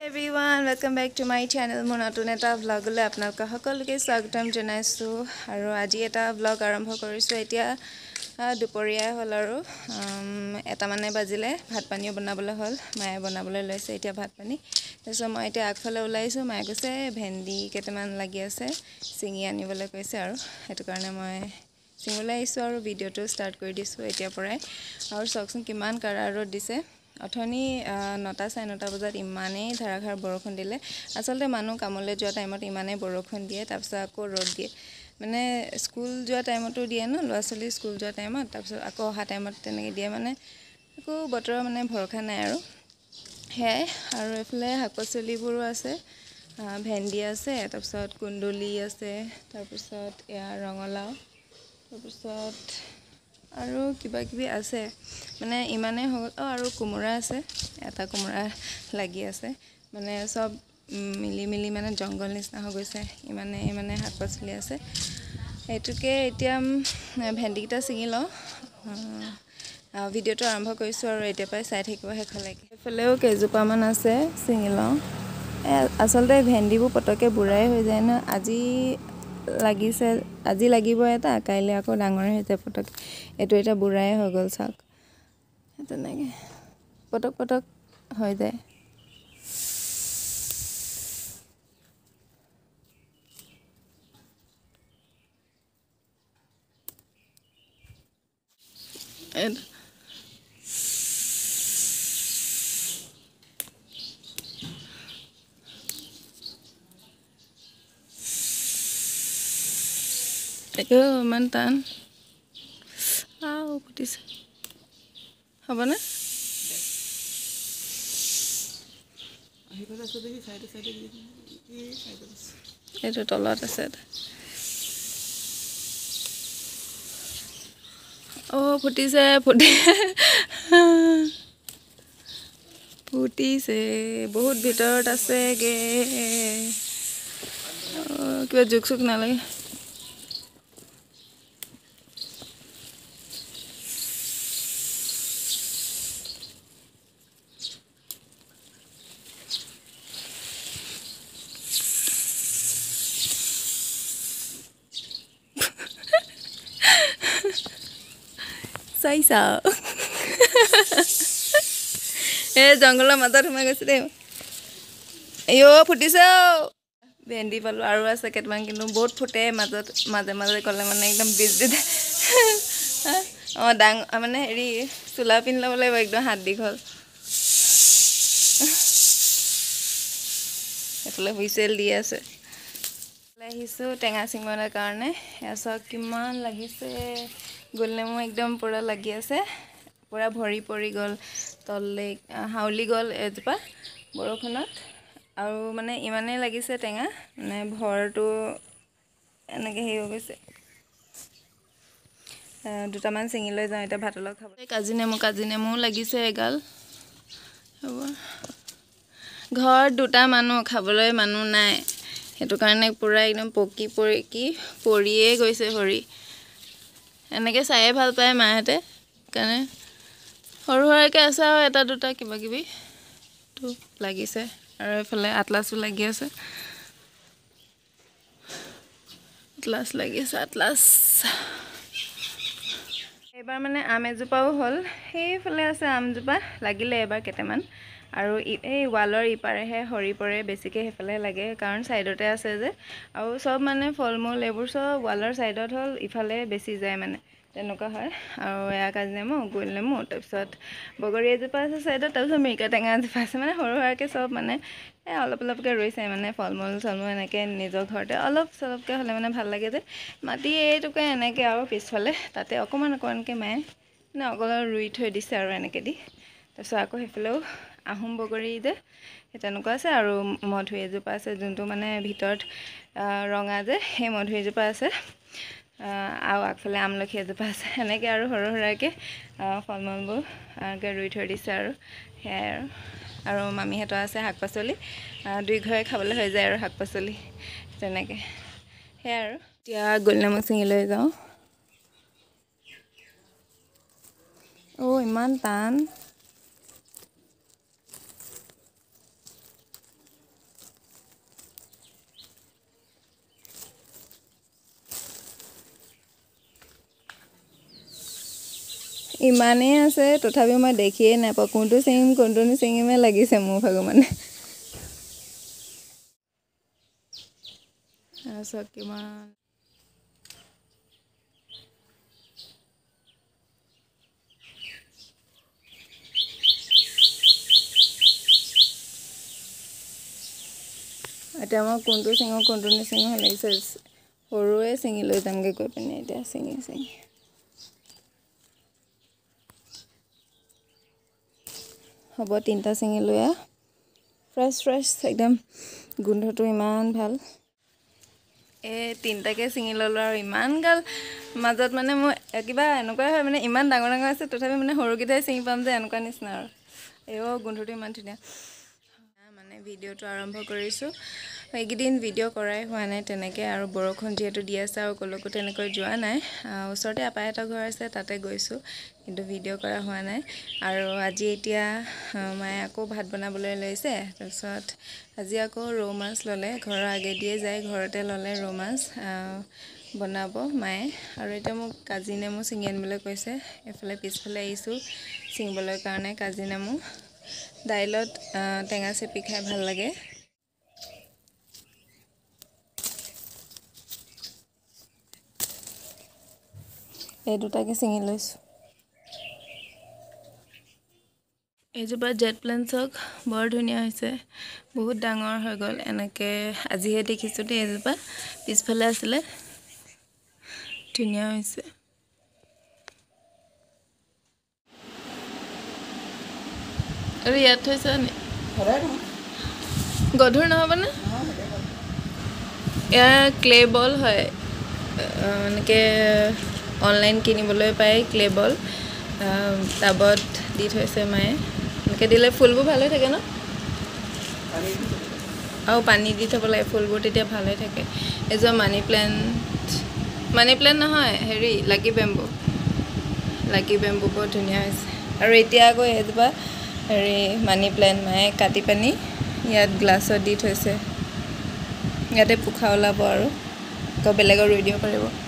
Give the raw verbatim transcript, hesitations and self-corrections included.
Everyone, welcome back to my channel. মই নতুন এটা vlogলৈ আপোনালোক সকলোকে স্বাগতম জনাইছো আৰু আজি এটা vlog আৰম্ভ কৰিছো এতিয়া দুপৰীয়া হ'ল আৰু এটা মানে বাজিলে ভাত পানীও বনাবলৈ হ'ল মায়ে বনাবলৈ লৈছে এতিয়া ভাত পানী তাৰপিছত মই এতিয়া আগফালে ওলাইছো মায়ে কৈছে ভেন্দি কেইটামান লাগি আছে চিঙি আনিবলৈ কৈছে আৰু সেইটো কাৰণে মই চিঙিবলৈ আহিছো আৰু ভিডিওটো ষ্টাৰ্ট কৰি দিছো এতিয়া পৰাই আৰু চাওকচোন কিমান কাৰা ৰ'দ দিছে অথনি নটা চাৰে নটা বজাত ইমানেই ধাৰাসাৰ বৰষুণ দিলে আচলতে মানুহ কামলৈ যোৱা টাইমত ইমানেই বৰষুণ দিয়ে তাৰপিছত আকৌ ৰ'দ দিয়ে মানে স্কুল যোৱা টাইমতো দিয়ে ন ল'ৰা ছোৱালী স্কুল যোৱা টাইমত তাৰপিছত আকৌ অহা টাইমত তেনেকৈ দিয়ে মানে একো বতৰৰ মানে ভৰসা নাই আৰু সেয়াই আৰু এইফালে শাক পাচলিবোৰো আছে ভেন্দি আছে তাৰপিছত কুন্দুলি আছে তাৰপিছত এয়া ৰঙালাও তাৰপিছত আৰু কিবা কিবি আছে মানে ইমানে হ'ল আৰু কোমোৰা আছে এটা কোমোৰা লাগি আছে মানে সব মিলি মিলি মানে জংগল নিচিনা হৈ গৈছে ইমানে মানে শাক পাচলি আছে এটুকে এতিয়া ভেন্দিটা ছিঙি লওঁ ভিডিওটো আৰম্ভ কৰিছো আৰু এতিয়া পাই চাই থাকিব হেখলৈকে এফালেও কেজোপামান আছে ছিঙি লওঁ আচলতে ভেন্দিবোৰ পটকে বুঢ়াই হৈ যায় ন আজি লাগিছে আজি লাগিব এটা কাইলে আকৌ ডাঙৰ হৈ যায় পটক এটো এটা বুঢ়াই হৈ গ'ল চাক তেনেকৈ পটক পটক হৈ যায় একো ইমান টান আও ফুটিছে হ'বনে এইটো তলত আছে অ ফুটিছে ফুটি ফুটিছে বহুত ভিতৰত আছে গে কিবা জুক চুক নালাগে চাইছা এই জংঘলৰ মাজত সোমাই গৈছে দেই আইও ফুটিছে ভেন্দি পালো আৰু আছে কেইটামান কিন্তু বহুত ফুটে মাজত মাজে মাজে গ'লে মানে একদম বিজ দি অঁ ডাঙৰ মানে হেৰি চোলা পিন্ধি ল'ব লাগিব একদম হাত দীঘল এইফালে হুইচেল দি আছে আহিছোঁ টেঙা চিঙিবৰ কাৰণে এয়া চাওক কিমান লাগিছে গোল নেমু একদম পূৰা লাগি আছে পূৰা ভৰি পৰি গ'ল তললৈ হাউলি গ'ল এজোপা বৰষুণত আৰু মানে ইমানেই লাগিছে টেঙা মানে ভৰটো এনেকৈ হেৰি হৈ গৈছে দুটামান চিঙি লৈ যাওঁ এতিয়া ভাতৰ লগত খাব কাজি নেমু কাজি নেমুও লাগিছে এগাল হ'ব ঘৰত দুটা মানুহ খাবলৈ মানুহ নাই সেইটো কাৰণে পূৰা একদম পকি পকি পৰিয়ে গৈছে হৰি এনেকৈ চায়ে ভাল পায় মাহঁতে কাৰণে সৰু সৰুকৈ আছে আৰু এটা দুটা কিবা কিবি তো লাগিছে আৰু এইফালে আটলাছো লাগি আছে আটলাছ লাগি আছে আটলাছ এইবাৰ মানে আম এজোপাও হ'ল সেইফালে আছে আমজোপা লাগিলে এবাৰ কেইটামান আৰু এই ৱালৰ ইপাৰেহে সৰি পৰে বেছিকৈ সেইফালে লাগে কাৰণ ছাইডতে আছে যে আৰু চব মানে ফল মূল এইবোৰ চব ৱালৰ ছাইডত হ'ল ইফালে বেছি যায় মানে তেনেকুৱা হয় আৰু এয়া কাজি নেমু গোল নেমু তাৰপিছত বগৰী এজোপা আছে ছাইডত তাৰপিছত মিৰিকা টেঙা এজোপা আছে মানে সৰু সুৰাকৈ চব মানে এই অলপ অলপকৈ ৰুইছে মানে ফল মূল চল মূল এনেকৈ নিজৰ ঘৰতে অলপ চলপকৈ হ'লে মানে ভাল লাগে যে মাটি এইটোকে এনেকৈ আৰু পিছফালে তাতে অকণমান অকণমানকৈ মায়ে মানে অকল ৰুই থৈ দিছে আৰু এনেকৈ দি তাৰপিছত আকৌ সেইফালেও আহোম বগৰী যে সেই তেনেকুৱা আছে আৰু মধুৰি এজোপা আছে যোনটো মানে ভিতৰত ৰঙা যে সেই মধুৰি এজোপা আছে আৰু আগফালে আমলখি এজোপা আছে এনেকৈ আৰু সৰু সুৰাকৈ ফল মূলবোৰ এনেকৈ ৰুই থৈ দিছে আৰু সেয়াই আৰু আৰু মামীহঁতৰ আছে শাক পাচলি দুই ঘৰে খাবলৈ হৈ যায় আৰু শাক পাচলি তেনেকৈ সেয়াই আৰু এতিয়া গোল নেমু ছিঙি লৈ যাওঁ অ' ইমান টান ইমানেই আছে তথাপিও মই দেখিয়ে নাপাওঁ কোনটো ছিঙিম কোনটো নিছিঙিমে লাগিছে মোৰ ভাগৰ মানে চাওক কিমান এতিয়া মই কোনটো ছিঙো কোনটো নিছিঙো লাগিছে সৰুৱে ছিঙি লৈ যামগৈ গৈ পিনে এতিয়া ছিঙি ছিঙি হ'ব তিনিটা ছিঙি লৈ আহ ফ্ৰেছ ফ্ৰেছ একদম গোন্ধটো ইমান ভাল এই তিনিটাকে ছিঙি ল'লোঁ আৰু ইমান গাল মাজত মানে মোৰ কিবা এনেকুৱা হয় মানে ইমান ডাঙৰ ডাঙৰ আছে তথাপি মানে সৰুকেইটাই ছিঙি পাম যে এনেকুৱা নিচিনা আৰু এও গোন্ধটো ইমান ধুনীয়া মানে ভিডিঅ'টো আৰম্ভ কৰিছোঁ এইকেইদিন ভিডিঅ' কৰাই হোৱা নাই তেনেকৈ আৰু বৰষুণ যিহেতু দি আছে আৰু ক'লৈকো তেনেকৈ যোৱা নাই ওচৰতে আপা এটা ঘৰ আছে তাতে গৈছোঁ কিন্তু ভিডিঅ' কৰা হোৱা নাই আৰু আজি এতিয়া মায়ে আকৌ ভাত বনাবলৈ লৈছে তাৰপিছত আজি আকৌ ৰৌ মাছ ল'লে ঘৰৰ আগেদিয়ে যায় ঘৰতে ল'লে ৰৌ মাছ বনাব মায়ে আৰু এতিয়া মোক কাজি নেমু ছিঙি আনিবলৈ কৈছে এফালে পিছফালে আহিছোঁ ছিঙিবলৈ কাৰণে কাজি নেমু দাইলত টেঙা চেপি খাই ভাল লাগে এই দুটাকে ছিঙি লৈছোঁ এইজোপা জেট প্লেণ্ট চাওক বৰ ধুনীয়া হৈছে বহুত ডাঙৰ হৈ গ'ল এনেকৈ আজিহে দেখিছোঁ দেই এজোপা পিছফালে আছিলে ধুনীয়া হৈছে আৰু ইয়াত থৈছা নি গধুৰ নহ'বনে এয়া ক্লে বল হয় এনেকৈ অনলাইন কিনিবলৈ পায় ক্লে বল টাবত দি থৈছে মায়ে এনেকৈ দিলে ফুলবোৰ ভাল হৈ থাকে ন আৰু পানী দি থ'ব লাগে ফুলবোৰ তেতিয়া ভাল হৈ থাকে এজোপা মানি প্লেণ্ট মানি প্লেণ্ট নহয় হেৰি লাকি বেম্বু লাকি বেম্বু বৰ ধুনীয়া হৈছে আৰু এতিয়া আকৌ এজোপা হেৰি মানি প্লেণ্ট মায়ে কাটি পানি ইয়াত গ্লাছত দি থৈছে ইয়াতে পোখা ওলাব আৰু আকৌ বেলেগত ৰুই দিব পাৰিব